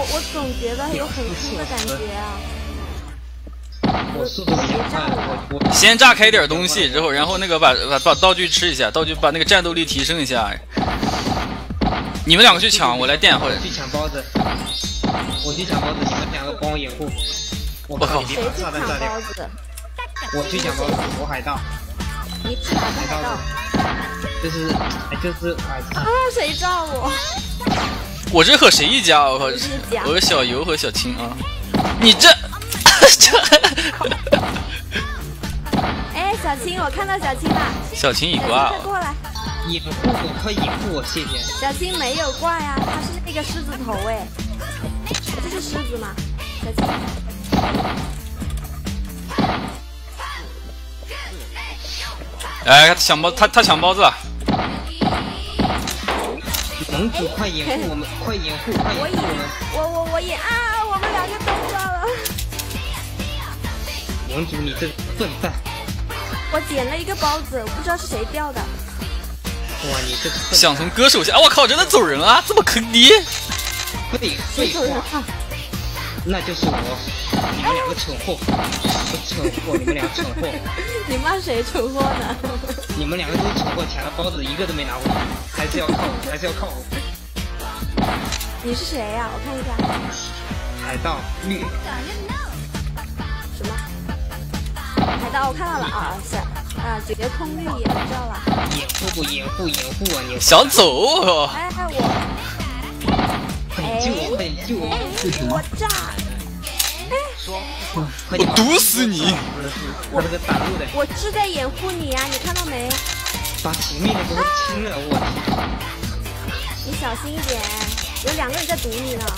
我总觉得有很酷的感觉啊。 我速度比较快，我先炸开点东西之后，然后那个把道具吃一下，道具把那个战斗力提升一下。你们两个去抢，我来垫会。 去抢包子，我去抢包子，你们两个帮我掩护。我靠！ 谁去抢包子？ 我去抢包子，我海盗。 你是哪个海盗？ 就是啊！谁炸我？ 我这和谁一家？我靠！我和小游和小青啊！你这哎，小青，我看到小青了。 小青已挂。 快过来！ 掩护我，快掩护我，谢谢。 小青没有挂呀，他是那个狮子头哎。这是狮子吗？小青。 哎，抢包，他抢包子了。 盟主，快掩护我们！快掩护！快掩护我们！ 我掩啊！我们两个都挂了。 盟主，你这笨蛋！ 我捡了一个包子，我不知道是谁掉的。 哇，你这想从歌手下，啊！我靠，真的走人啊！这么坑爹！ 废话，那就是我。你们两个蠢货！蠢货！你们俩蠢货！ 你骂谁蠢货呢？ 你们两个都是蠢货，抢了包子一个都没拿回来，还是要靠我，还是要靠我。 你是谁呀？我看一下。 海盗绿。 什么？海盗，我看到了啊，是啊，绝空绿也知道了。 掩护啊！你想走？ 哎， 快点救我！ 我炸！ 快点我毒死你！ 我那个挡路的， 我是在掩护你呀，你看到没？ 把前面的给我清了，我天！ 你小心一点，有两个人在堵你呢。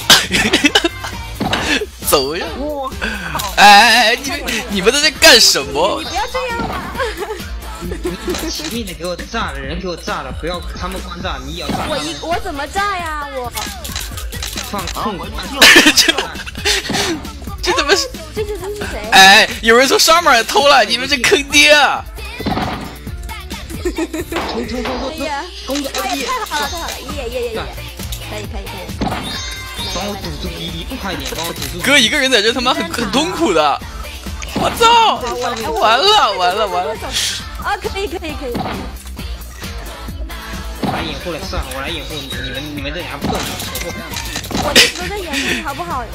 走呀！哎，你们在这干什么？ 你不要这样嘛！ 你把前面的给我炸了，人给我炸了，不要他们光炸，你也要炸。 我怎么炸呀？我放空！ 这他妈是这是谁？ 哎，有人从上面偷了，你们这坑爹啊！ 冲！ 哎呀， 攻个哎呀，太好了！耶！可以。 帮我堵住敌，快点帮我堵住！ 哥一个人在这他妈很痛苦的，我操！完了！ 啊，可以。 我来掩护了，算了，我来掩护你们这俩笨货！ 我一直在掩护你好不好？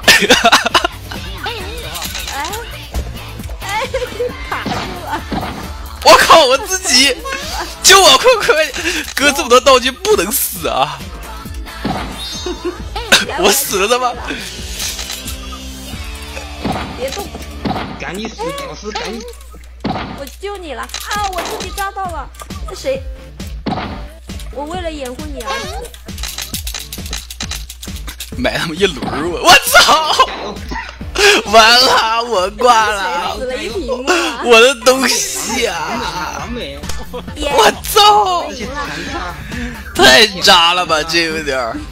哎，卡住了！ 我靠，我自己救我，快！哥这么多道具不能死啊！我死了的吗？ 别动！ 赶紧死，屌丝，赶紧！ 我救你了啊！我自己炸到了，谁？我为了掩护你而死。 买他妈一轮我操！完了，我挂了！ 死了一屏幕啊！ 我的东西啊！ 完美！ 我操！太渣了吧，这有点儿。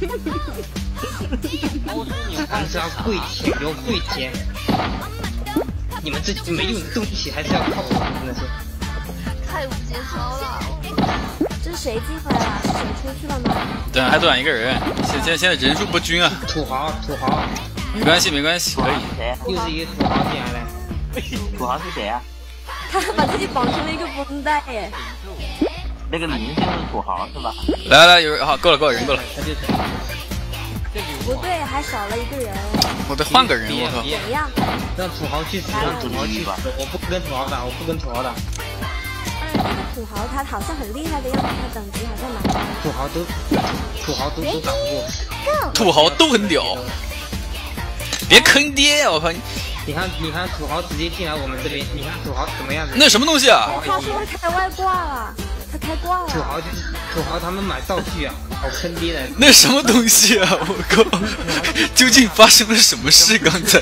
还是要跪舔，给我跪舔！你们这没用的东西还是要靠我，真的是。 太不节操了！ 这是谁进回来了？是谁出去了吗？ 对，还短一个人。现在人数不均啊。 土豪， 没关系，可以。 谁？ 又是一个土豪进来了。 土豪是谁啊？ 他把自己绑成了一个绷带耶。 那个明星是土豪是吧？ 来，有人好，够了，人够了。 他就是。 不对，还少了一个人。 我得换个人，我靠。 怎样？ 让土豪去死！我不跟土豪打！ 那个土豪他好像很厉害的样子，他等级好像蛮高的。 土豪都打不过。 土豪都很屌。别坑爹！我靠！ 你看，土豪直接进来我们这边，你看土豪怎么样子？ 那什么东西啊？ 他说他开外挂了，他开挂了。 土豪他们买道具啊，好坑爹的。 那什么东西啊！我靠！究竟发生了什么事？刚才？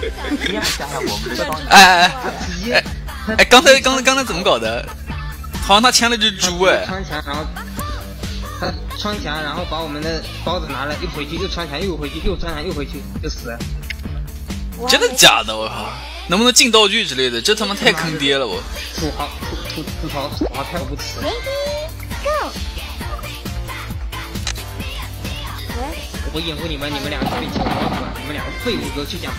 哎，刚才怎么搞的？好像他牵了只猪哎。 穿墙，然后把我们的包子拿了，又回去，又穿墙，又回去，又穿墙，又回去，就死了。 真的假的？我靠！能不能进道具之类的？这他妈太坑爹了！我土豪太不耻。 Ready go！喂， 我掩护你们，你们两个被抢包子了，你们两个废物给我去讲。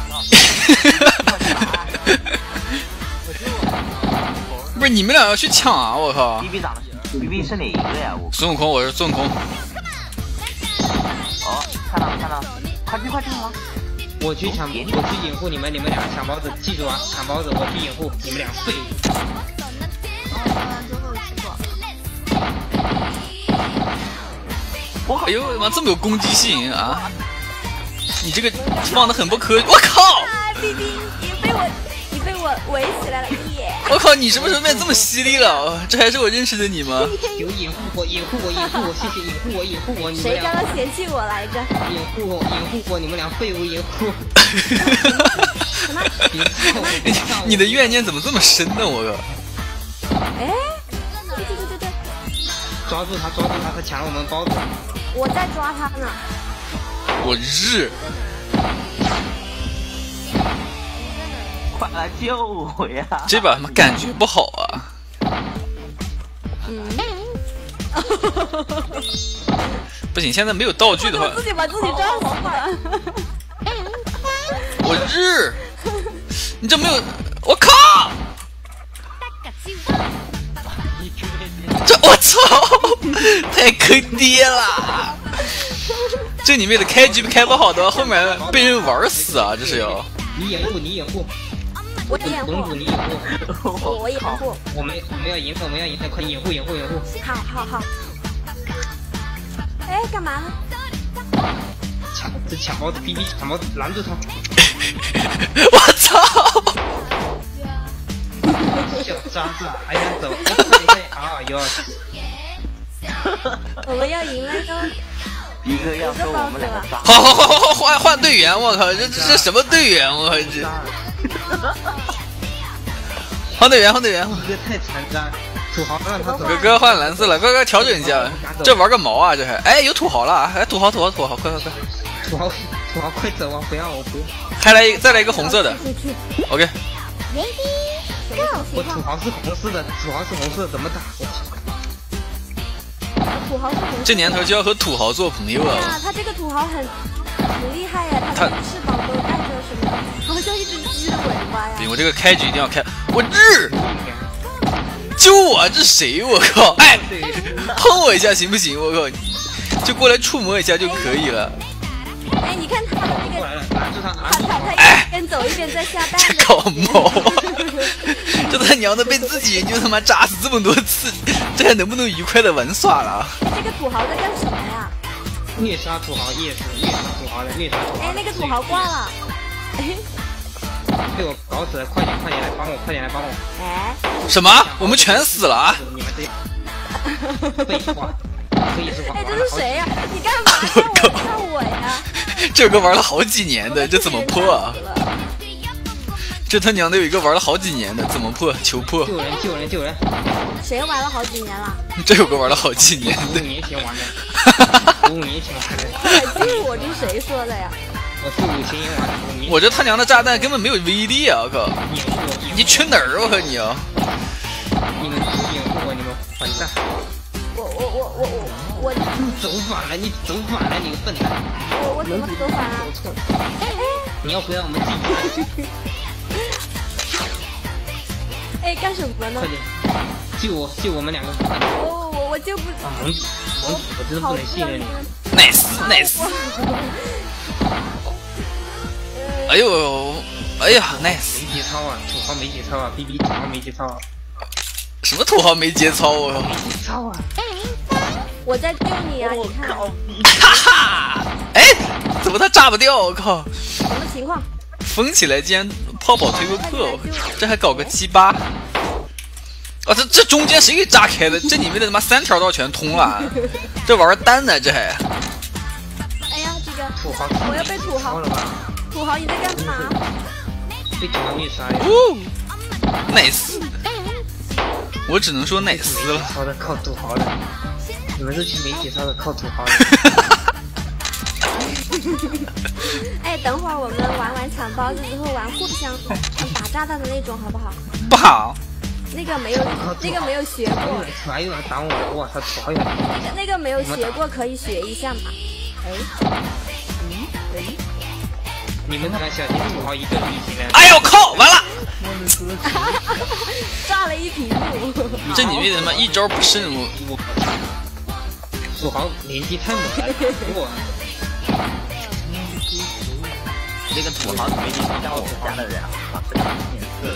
不是你们俩要去抢啊！我靠 ！BB 长得 BB 是哪一个呀？我孙悟空，我是孙悟空。 哦，看到了看到了，快去快去吗？ 我去掩护你们，你们两个抢包子，记住啊，抢包子我去掩护，你们俩废物。 哎呦我的妈，这么有攻击性啊！你这个放的很不科学，我靠！ 啊，BB，你被我围起来了耶！ 我靠，你什么时候变这么犀利了？这还是我认识的你吗？ 有掩护我，谢谢掩护我， 谁刚刚嫌弃我来着？ 掩护我，你们俩废物掩护。 什么？ 你的怨念怎么这么深呢？我靠！ 哎，对， 抓住他，他抢了我们包子。 我在抓他呢。 我日！ 快来救我呀！ 这把他妈感觉不好啊！不行，现在没有道具的话， 我自己把自己抓死了。 我日！你这没有，我靠！这我操，太坑爹了！这里面的开局开不好的话，后面被人玩死啊！这是要。 你掩护， 我掩护， 公主你掩护， 我掩护。 我们要赢，快掩护！ 好。哎，干嘛呢？ 抢包子 ，BB 抢包子，拦住他！ 我操！ 小渣子，哎呀，走，快！啊哟！ 我们要赢了哟！ 一个要跟我们两个打。 好，换队员！我靠，这什么队员？我靠，这换队员！ 一个太残渣，土豪让他走。 哥换蓝色了，哥调整一下，这玩个毛啊！这还哎有土豪了，哎土豪，快！ 土豪快走啊！不要！ 再来一个红色的 ，OK。 我土豪是红色的，怎么打？ 土豪是红色的。 这年头就要和土豪做朋友了。 呀，他这个土豪很厉害呀，他翅膀都带着什么？好像一只鸡的尾巴呀。 对，我这个开局一定要开。我日！救我！这谁？我靠！哎，碰我一下行不行？我靠！就过来触摸一下就可以了。 哎，你看他的那个，他一边走一边在下蛋。 这搞毛！这他娘的被自己人就他妈炸死这么多次，这还能不能愉快的玩耍了？ 这个土豪在干什么呀？ 虐杀土豪，虐杀土豪。 哎，那个土豪挂了。 被我搞死了！快点来帮我！ 哎， 什么？我们全死了啊！ 你们这废话。 哎，这是谁呀？你干嘛看我呀？ 这个玩了好几年的，这怎么破啊？这他娘的有一个玩了好几年的，怎么破？求破！ 救人！ 谁玩了好几年了？ 这有个玩了好几年的 ，5年前玩的。5年前玩的。 快救我！这是谁说的呀？ 我是5千元玩的。 我这他娘的炸弹根本没有威力啊！我靠！你去哪儿？我靠你啊！ 你们掩护我，你们混蛋！ 我走反了，你走反了，你个笨蛋！ 我怎么走反了？ 你要回来我们自己。 哎，干什么呢？ 快点，救我们两个！ 我救不。 萌子，我真的不能信任你。 nice。哎呦，nice。 没节操啊，土豪没节操啊 ，BB 土豪没节操啊。 什么土豪没节操啊？ 没节操啊！ 我在救你啊！你看， 哈哈！哎，怎么他炸不掉？我靠！ 什么情况？ 封起来竟然泡泡推不破，这还搞个鸡巴！啊，这中间谁给炸开的？这里面的他妈3条道全通了，这玩单呢这还？ 哎呀，这个土豪， 我要被土豪你在干嘛？ 被土豪虐杀呀 ！nice， 我只能说 nice 了。 好的，靠土豪的。你们这群没节操的靠土豪的。 哎，等会儿我们玩完抢包子之后玩互相打炸弹的那种，好不好？ 不好。 那个没有学过。 还有人打我！我操，土豪有人。 那个没有学过，可以学一下嘛。 你们看小金土豪一个旅行人。 哎呦靠！完了， 炸了一屏幕。 这你妹的他妈一招不慎，我土豪年纪太猛了，我。 这个土豪没听像我们家的人啊，这个脸色。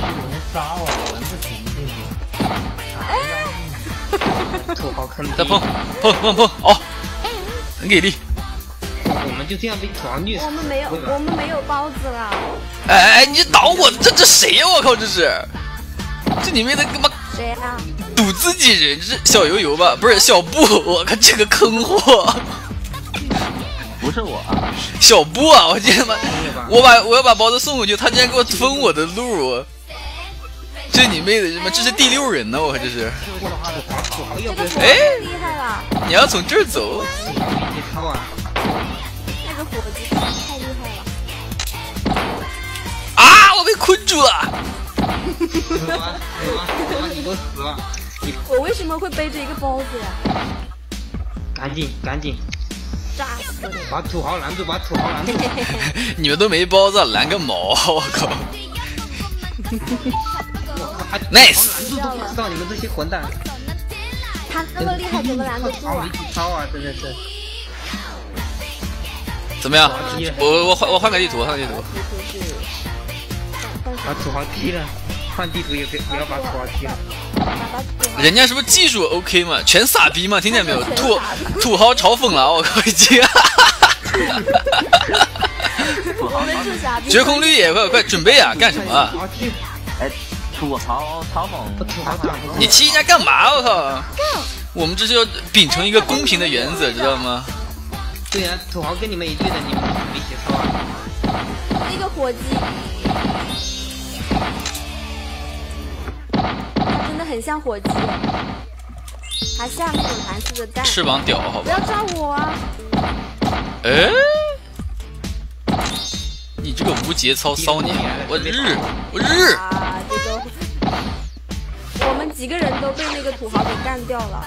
土豪坑。 再碰，哦，很给力。 我们就这样被土豪虐死。 我们没有包子了。 哎，你倒我，这谁呀？我靠，这是，这你妹的干嘛？ 谁啊？ 赌自己人，这是小油油吧？不是小布，我靠，这个坑货。 不是我， 小布啊！我今天我要把包子送过去，他竟然给我封我的路，这你妹的什么？这是第6人呢！我这是。哎， 厉害了！ 你要从这儿走。 那个伙计太厉害了！ 啊！我被困住了。 死吧！你给我死吧！ 我为什么会背着一个包子呀？ 赶紧！ 炸死你！ 把土豪拦住！ 你们都没包子，拦个毛！我靠 ！Nice！ 拦住都不知道你们这些混蛋！ 他那么厉害，怎么拦得住啊？ 没操啊！真的是。 怎么样？我换个地图， 把土豪踢了，换地图也不要把土豪踢了。 人家是不是技术 OK 嘛？全傻逼嘛？听见没有？土豪嘲讽了，我靠，已经。绝空绿野，快准备啊！干什么？ 哎，土豪嘲讽， 你踢人家干嘛？我靠！我们这是要秉承一个公平的原则，知道吗？ 对呀，土豪跟你们一队的，你们没节操啊！ 那个伙计，他真的很像火鸡，还像那种蓝色的蛋。 翅膀屌，好吧？ 不要抓我啊！ 哎，你这个无节操骚年，我日！ 啊，这个我们几个人都被那个土豪给干掉了，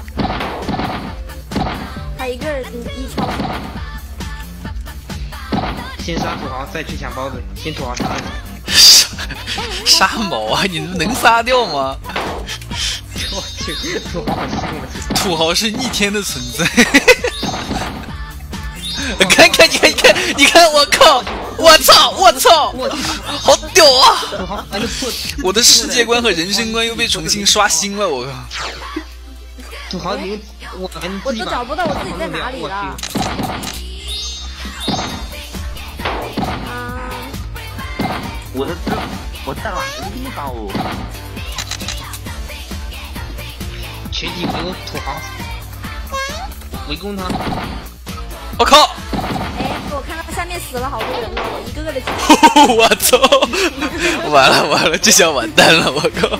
他一个人1超。 先杀土豪，再去抢包子。先土豪杀了你。 杀毛啊！你能杀掉吗？ 我去，土豪好凶啊！ 土豪是逆天的存在。你看，我靠！我操！好屌啊！我的世界观和人生观又被重新刷新了，我靠！ 土豪，我都找不到我自己在哪里了。 我在哪个地方哦？ 全体围攻土豪，围攻他！ 我靠！ 哎，我看到下面死了好多人了，我一个个的。 我操！完了，这下完蛋了！我靠！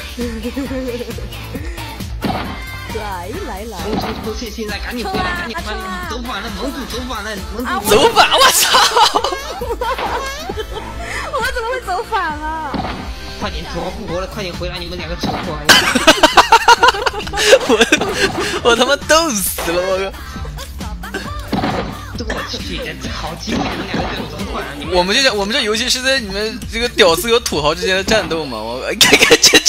来！ 冲！现在赶紧回来！走反了，盟主走反了！ 走反！我操！ 我怎么会走反了？ 快点，土豪复活了！快点回来，你们2个蠢货！ 我他妈逗死了！我靠！ 我去，这好机会，你们2个这种坏人！ 我们这游戏是在你们这个屌丝和土豪之间的战斗嘛？我看这。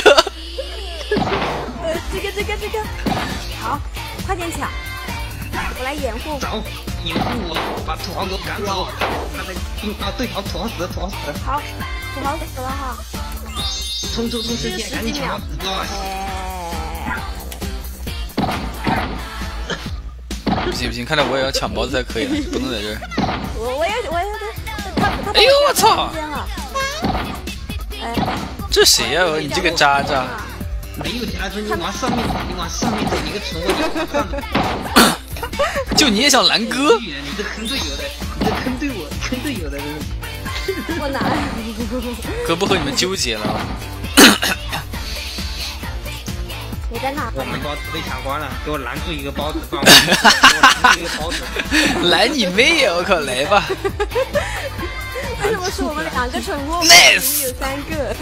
这个，好，快点抢！我来掩护。 走，掩护我，把土豪给我赶走。对，好，土豪死了。 好，土豪死了哈。 冲！时间，赶紧抢！ 不行，看来我也要抢包子才可以了，不能在这儿。 我也他哎呦我操！ 哎， 这谁呀？你这个渣渣！ 没有夹子，你往上面走，你个蠢货！ 就你也想拦哥？ 你这坑队友的，坑队友的， 我哪？ 哥不和你们纠结了。 你在哪？ 我们包子被抢光了，给我拦住一个包子，给我拦住一个包子。 来你妹呀！我靠，来吧！ 为什么是我们2个蠢货 ？Nice， 有3个。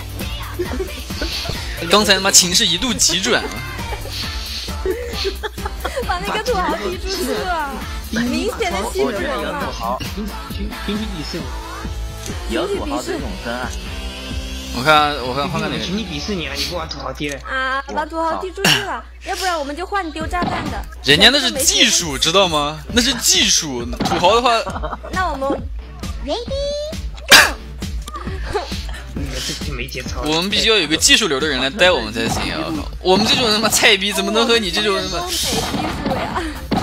刚才他妈情势一度急转了。 把那个土豪踢出去了。 明显的欺负我觉得有我嘛。 土豪， 群体鄙视你， 有土豪这种生啊。 我看换个哪个？ 群体鄙视你了，你不把土豪踢了。 啊，把土豪踢出去了，要不然我们就换丢炸弹的。 人家那是技术，知道吗？那是技术。土豪的话， 那我们 ready go。 你这就没节操。 我们必须要有个技术流的人来带我们才行啊！我们这种他妈菜逼怎么能和你这种他妈？ 东北技术呀！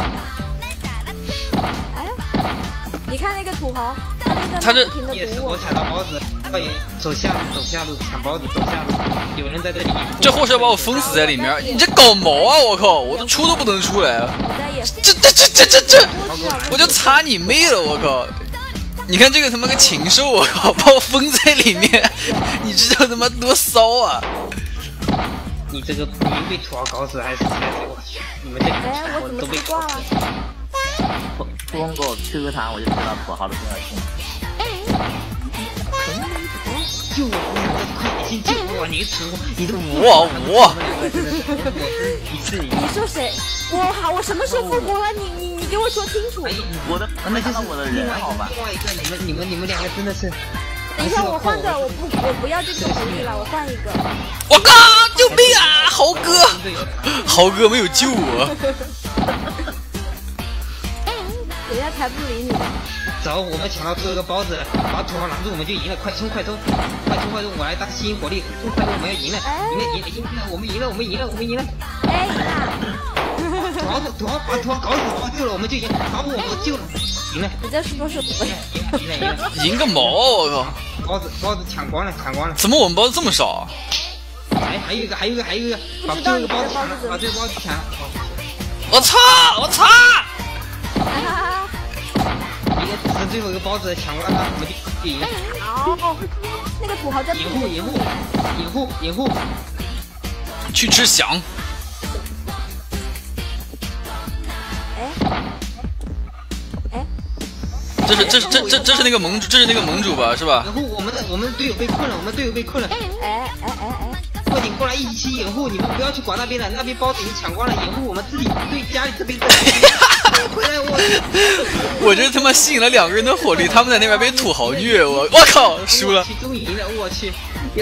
哎，你看那个土豪， 他这不停的也是我堵我。 踩到包子，快点走下路抢包子，走下路，有人在这里。 这货是要把我封死在里面，你这搞毛啊！我靠，我都出都不能出来， 我在也这，我就擦你妹了！我靠，你看这个他妈个禽兽，我靠，把我封在里面，你知道他妈多骚啊！ 你这个你被土豪搞死还是我去，你们这哎，我怎么都被被挂了？ 通过 QQ 弹我就知道土豪的重要性。 救我！快点先救我！你个蠢货！你都我你说谁？我什么时候复活了？你给我说清楚。 我的，那就是我的人好吧？ 另外一个，你们两个真的是。 等一下，我换个，我不要这个狐狸了，我换一个。 我靠！救命啊，豪哥！豪哥没有救我。 人家才不理你。 走，我们抢到最后一个包子，把土豪拦住，我们就赢了！快冲！我来当吸引火力，快冲！我们要赢了！赢了！我们赢了！ 哎土豪把土豪搞死，土豪救了，我们就赢，把我们救了，赢了！ 你在说什么呀？ 赢了！ 赢个毛啊！我靠！ 包子抢光了！ 怎么我们包子这么少？ 还有一个，把最后一个包子抢了，把最后包子抢了！ 我操！ 一个只是最后一个包子抢过来，我们就赢了。 好，那个土豪在掩护， 去吃翔。 哎， 这是那个盟主吧，是吧？ 然后我们队友被困了， 哎， 快点过来一起掩护，你们不要去管那边了，那边包子已经抢光了，掩护我们自己队家里这边的。回来我这他妈吸引了2个人的火力，他们在那边被土豪虐，我靠，输了。 终于赢了，我去，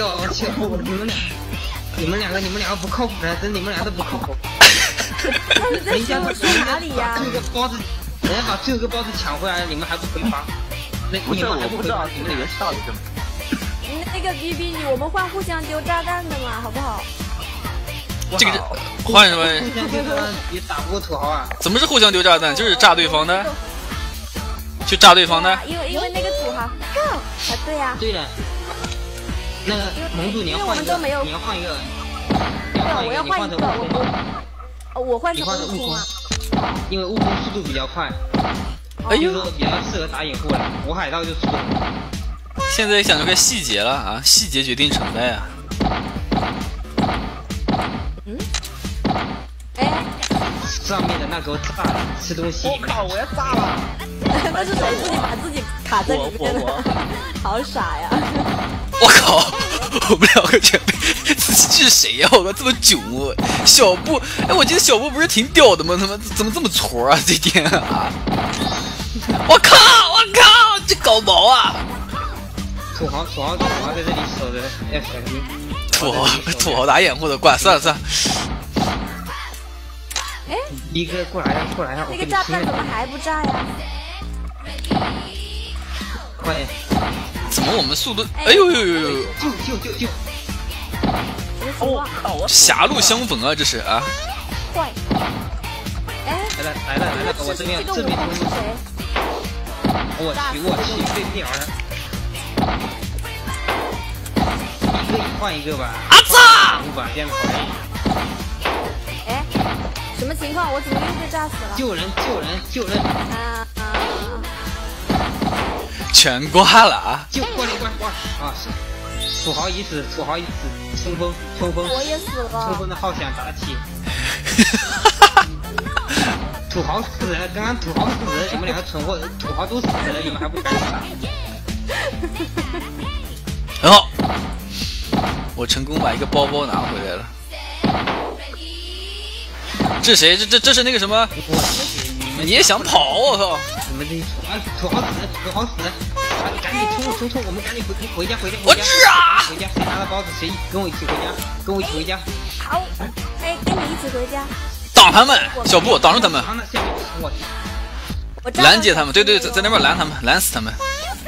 你们两个不靠谱的，真你们俩都不靠谱。 你在说我说哪里呀？ 这个包子，人家把最后一个包子抢回来了，你们还不回防？ 不是，我不知道这个游戏到底怎么。 那个 BB 我们换互相丢炸弹的嘛，好不好？ 这个换什么？ 互相丢炸弹也打不过土豪啊！ 怎么是互相丢炸弹？就是炸对方的，去炸对方的。 因为那个土豪 go 啊，对呀。 对了，那个盟主你要换一个，你要换一个， 我要换一个，我换成悟空啊， 因为悟空速度比较快，就是说比较适合打掩护了。我海盗就速度。 现在想出个细节了啊，细节决定成败啊。 上面的那个炸了，吃东西。 我靠！我要炸了！ 那是谁自己把自己卡在里面的？好傻呀！ 我靠！我们2个全被这是谁呀？我靠，这么囧啊！小布，哎，我记得小布不是挺屌的吗？他妈怎么这么挫啊？这天啊！我靠！这搞毛啊！ 土豪在这里守着，要小心。 土豪打掩护的，算了。 哎， 一哥过来呀！ 那个炸弹怎么还不炸呀？ 快点！ 怎么我们速度？哎呦！ 救！ 狭路相逢啊，这是啊！ 坏！哎， 来了！我这边是谁？ 我去，被秒了！一个换一个吧！ 啊操！ 这样可以。 哎，什么情况？我怎么又被炸死了？ 救人！ 啊！ 全挂了啊！ 挂啊！土豪已死，冲锋！ 我也死了。 冲锋的号响打起。土豪死了，刚刚土豪死了，你们2个蠢货，土豪都死了，你们还不敢打？ 很好，我成功把一个包包拿回来了。这谁？这是那个什么？ 你也想跑？我靠！ 你们这些土豪死！赶紧冲！我们赶紧回家！ 我治啊！ 回家，谁拿到包子谁跟我一起回家， 好，哎，跟你一起回家。 挡他们，小布挡住他们，拦截他们。对，在那边拦他们，拦死他们。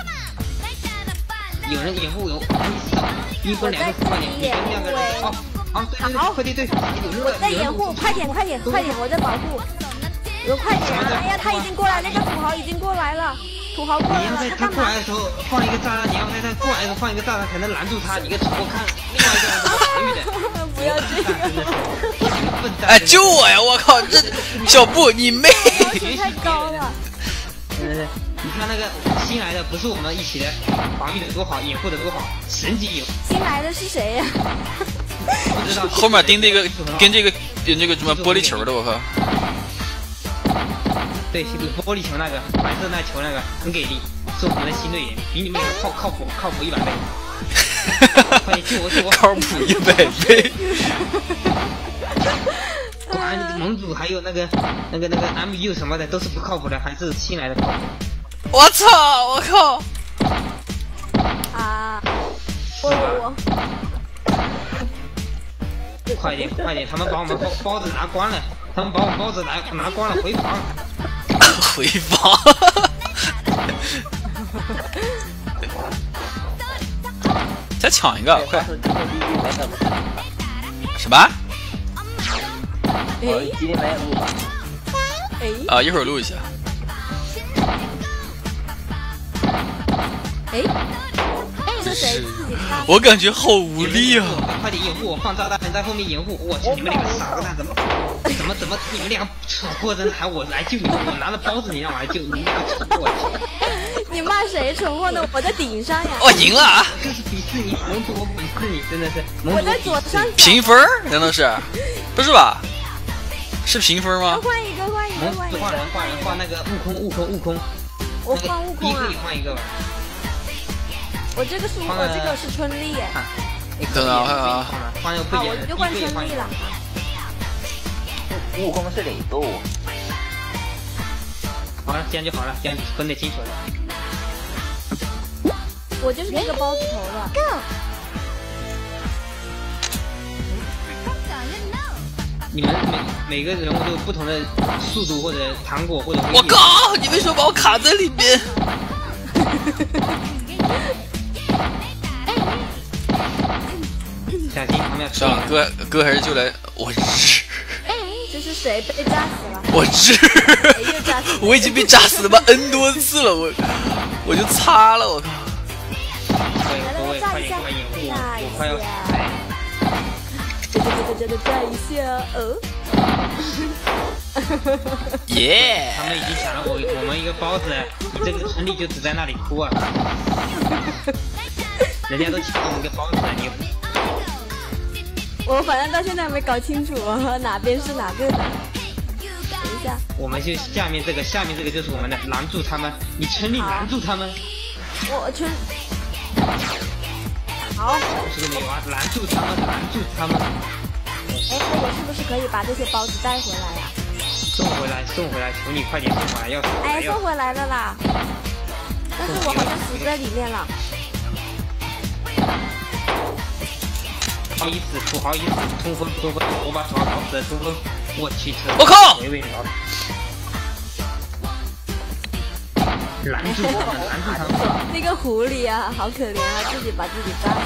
有人掩护，一分两个，快点，你跟两个人对， 我在掩护，快点，我在保护。快点！哎呀，他已经过来，那个土豪已经过来了。土豪过来了， 他过来的时候放一个炸弹，你要在他过来的时候放一个炸弹才能拦住他。你个我看另外一个人怎么防御的？ 不要这个！ 哎，救我呀！我靠，这小布你妹！ 要求太高了。 你看那个新来的，不是我们一起的，防御的多好，掩护的多好，神级有。 新来的是谁呀？ 不知道。 后面盯这个跟这个什么玻璃球的，我靠。 对，玻璃球那个，白色那球那个很给力，是我们的新队员，比你们两个靠谱100倍。快点救我！ 靠谱100倍。 果然盟主还有那个 MU 什么的都是不靠谱的，还是新来的靠谱。 我操！我靠！ 啊！我。 快点！他们把我们包子拿光了，拿光了，回防。 回防。再抢一个，快！什么？ 今天没有录吧？ 啊，一会儿录一下。 是谁？ 我感觉好无力啊！ 快点掩护我，放炸弹在后面掩护。我去，你们两个傻蛋，怎么？你们两个蠢货，真的还我来救你们？我拿了包子，你让我来救你们两个蠢货！ 你骂谁蠢货呢？我在顶上呀！ 我赢了啊！ 这是鄙视你，盟主，我鄙视你，真的是。 我在左上角。 评分？难道是？不是吧？是评分吗？ 换一个。 换那个悟空。 我换悟空啊！ 你换一个吧。 我这个是春丽耶。 等等啊！ 换个不一样的。 我就换春丽了。 悟空是李杜。 好了，这样就好了，这样分得清楚了。 我就是那个包子头的。 你们每个人物都有不同的速度或者糖果或者。 我靠！你为什么把我卡在里面？ 小心旁边。 算了，哥还是就来我治。 这是谁被炸死了？ 我治。我已经被炸死了吧 N 多次了，我就擦了，我靠。 快点，我快要死了。 炸一下， 耶！ 他们已经抢了我们一个包子，你这个春丽就只在那里哭啊！人家都抢了我们一个包子，你。 我反正到现在还没搞清楚哪边是哪个的。等一下， 我们就下面这个就是我们的，拦住他们，你春丽拦住他们。 我春。好。 是没有啊，拦住他们。 哎，我是不是可以把这些包子带回来呀？ 送回来，求你快点送回来，要。 哎，送回来了啦！但是我好像死在里面了。土豪一死，冲锋，我把土豪搞死了，冲锋，我去， 我靠！ 拦住他们！ 那个狐狸啊，好可怜啊，自己把自己炸死。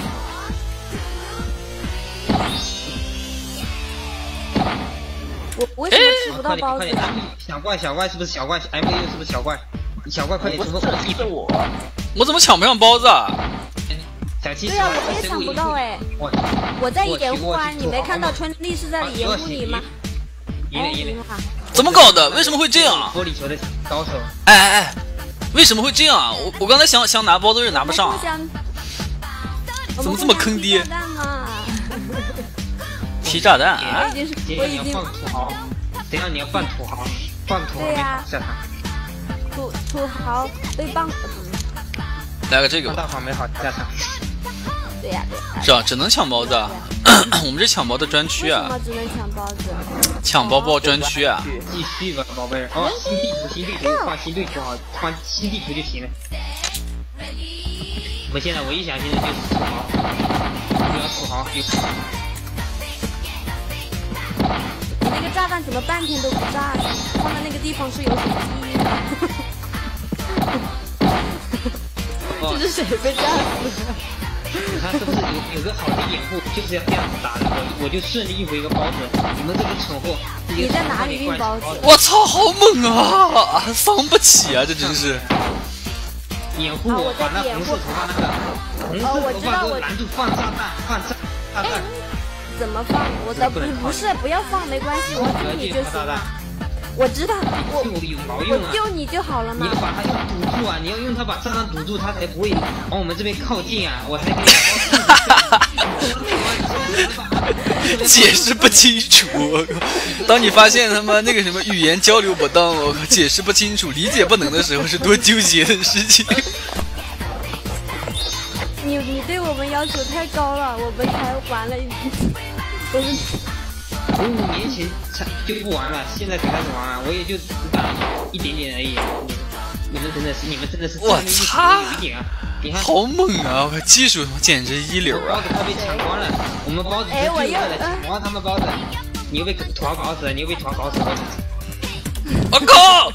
我为什么吃不到包子呀？ 小怪是不是小怪 ？MU 是不是小怪？小怪快点冲锋！ 是我怎么抢不上包子啊？ 对啊，我也抢不到哎。我在掩护啊，你没看到春丽是在掩护你吗？ 赢了！ 怎么搞的？为什么会这样？ 玻璃球的高手。 哎，为什么会这样啊？我刚才想拿包子拿不上。怎么这么坑爹？提炸弹啊！ 我已经放土豪，等下你要放土豪没打下他。土豪被棒。 来个这个吧。 大法没好下他。 对呀。 是啊，只能抢包子啊！我们这抢包的专区啊。 为什么只能抢包子？ 抢包包专区啊！ 继续吧，宝贝儿。哦，新地图，换新地图好，换新地图就行了。我们现在唯一想现在就是土豪，不要土豪。 你那个炸弹怎么半天都不炸？放在那个地方是有什么意义吗？这是谁被炸死了？ 你看是不是有个好的掩护，就是要这样子打的，我就顺利运回一个包子。你们这个蠢货， 你在哪里运包子？ 我操，好猛啊！伤不起啊，这真是。 掩护我，把那红色头发那个红色头发给我拦住，放炸弹，放炸弹。 怎么放？我的不是，不要放，没关系，我丢你就行了。我知道，我丢你就好了嘛。 你要把它用堵住啊！你要用它把炸弹堵住，它才不会往我们这边靠近啊！我才可以。解释不清楚，我靠！当你发现他妈那个什么语言交流不当，我靠，解释不清楚、理解不能的时候，是多纠结的事情。 你对我们要求太高了，我们才玩了都是。 我5年前就不玩了，现在才开始玩啊！我也就打一点点而已。你们真的是， 我操！ 你看， 好猛啊！我技术简直一流啊！ 包子快被抢光了，我们包子就为了抢光他们包子，你又被土豪搞死了，你又被土豪搞死了！ 我靠！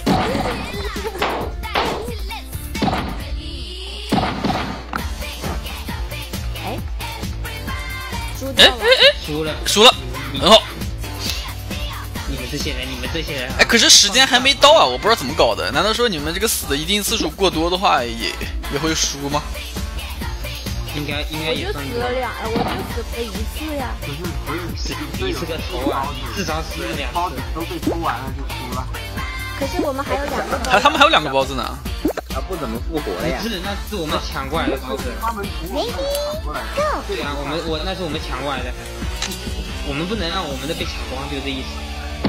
输了，很好。 你们这些人， 哎，可是时间还没到啊，我不知道怎么搞的。难道说你们这个死的一定次数过多的话，也会输吗？ 应该也算。 我就死了我就死了1次呀。 1次个头啊，至少死了2次。 包子都被抽完了就输了。 可是我们还有2个包子。 他们还有2个包子呢。 他不怎么复活了呀。 是，那是我们抢过来的包子。对啊，那是我们抢过来的。我们不能让我们的被抢光，就这意思。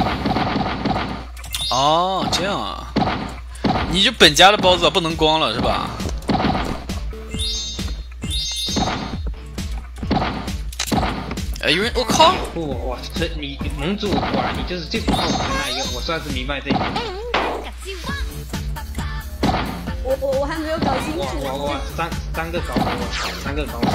哦，这样啊，你就本家的包子不能光了是吧？哎，有人，我靠！ 哇，你盟主果然你就是最不靠谱的那一个，我算是明白这一点。 我还没有搞清楚。 我三个搞我，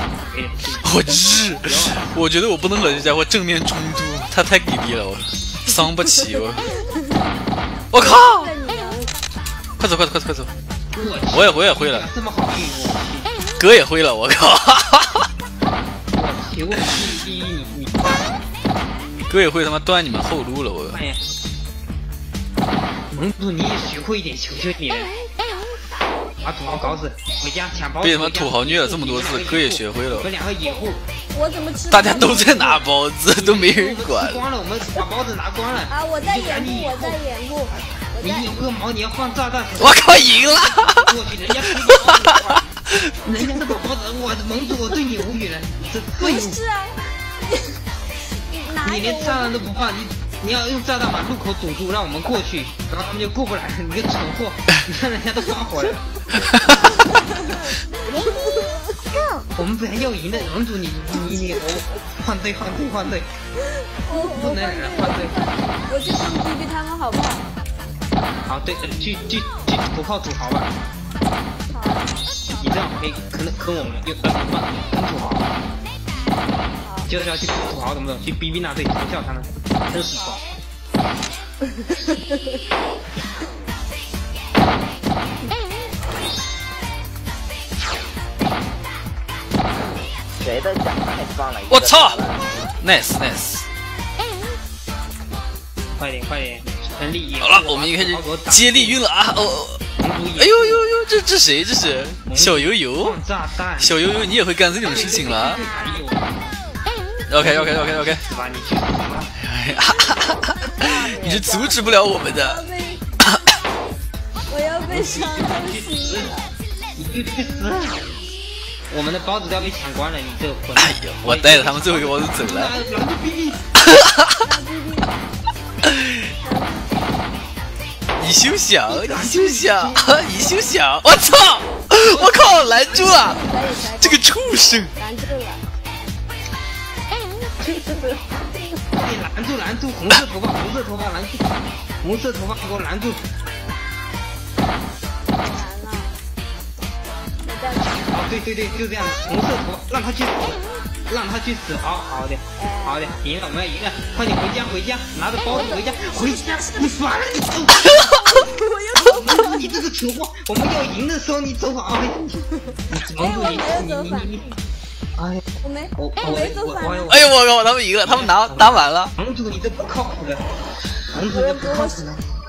我觉得我不能和这家伙正面冲突，他太给力了，我伤不起我靠！快走！我也会了。 这么好运， 哥也会了，我靠！ 我第一你哥也会他妈断你们后路了，我。 盟主你也学会一点，求求你了。把土豪搞死，回家抢包子。 被他妈土豪虐了这么多次，哥也学会了。 我们2个掩护。 我怎么吃？ 大家都在拿包子，都没人管。 光了，我们把包子拿光了。 啊！我在掩护。 你掩护毛，你要放炸弹。 我靠，赢了！ 过去，人家这把包子，我的盟主，我对你无语了。这不是啊， 你连炸弹都不放，你要用炸弹把路口堵住，让我们过去，然后他们就过不来。你个蠢货，你看人家都发火了。我们本来要赢的，盟主你换队，不能让人换队。 我去帮逼逼他们好不好？ 好，对，去投靠土豪吧。 好。 你这样可以坑我们，又坑土豪。就是要去坑土豪，懂不懂？去逼逼那队，嘲笑他们，真是爽。 谁的奖太棒了！ 我操 ，nice， 快点，全力！ 好了，我们开始接力运了啊！哦，哎呦，这谁？这是小油油，小油油，你也会干这种事情了 ？OK， 是吧？你去死吧！ 你是阻止不了我们的。 我要被伤死了！ 你去死！我们的包子都要被抢光了，你这个混！ 哎呀，我带着他们最后一个包子走了。你休想！我操！ 我靠，拦住了！ 可以， 这个畜生！ 拦住了。 你拦住，红色头发拦住，红色头发给我拦住。 完了，没办法。 哦，对，就这样，红色头发让他去死，好的，赢了，我们要赢了，快点回家，拿着包子回家，你耍了你走，你这个蠢货，我们要赢的时候你走好，你，哎呀， 我没走反。 哎呦我靠，他们赢了，他们拿完了。 盟主你这不靠谱的，盟主这不靠谱的。